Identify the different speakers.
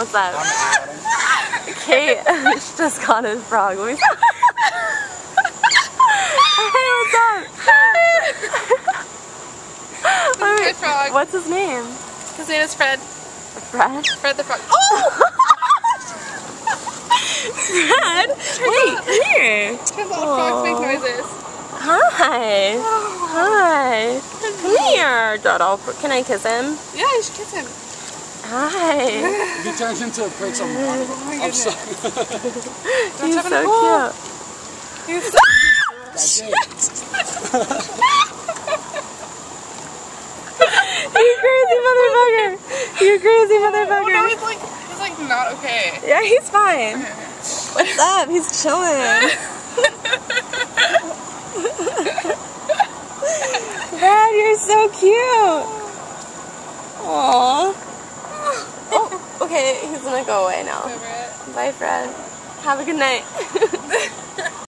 Speaker 1: What's up?
Speaker 2: I'm Adam.
Speaker 1: Kate just got his frog. Let me Hey, what's up?
Speaker 3: This is my frog.
Speaker 1: What's his name?
Speaker 3: His name is Fred.
Speaker 1: Fred?
Speaker 3: Fred the frog. Oh!
Speaker 1: Fred? Wait, come here.
Speaker 3: Turns out frogs make noises.
Speaker 1: Hi. Hi. Come here, Doddle. Can I kiss him?
Speaker 3: Yeah, you should kiss him.
Speaker 1: Hi.
Speaker 2: He turns into a prince of I'm sorry.
Speaker 1: He's
Speaker 3: jump in
Speaker 1: so
Speaker 3: the pool.
Speaker 1: cute.
Speaker 3: He's so
Speaker 2: That's it.
Speaker 1: You crazy motherfucker. You crazy motherfucker.
Speaker 3: Oh no, he's like not okay.
Speaker 1: Yeah, he's fine. What's up? He's chilling. Fred, you're so cute. Aww. Oh, okay, he's gonna go away now.
Speaker 3: Over it.
Speaker 1: Bye, Fred. Have a good night.